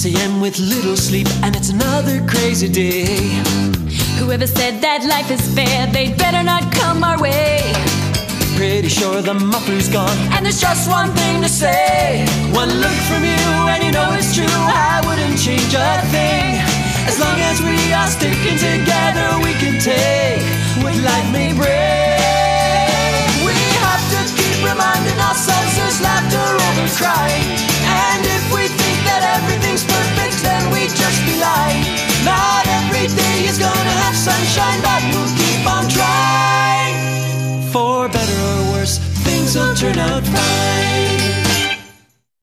6 a.m. with little sleep, and it's another crazy day. Whoever said that life is fair, they'd better not come our way. Pretty sure the muffler's gone, and there's just one thing to say. One look from you and you know it's true. I wouldn't change a thing. As long as we are sticking together, we can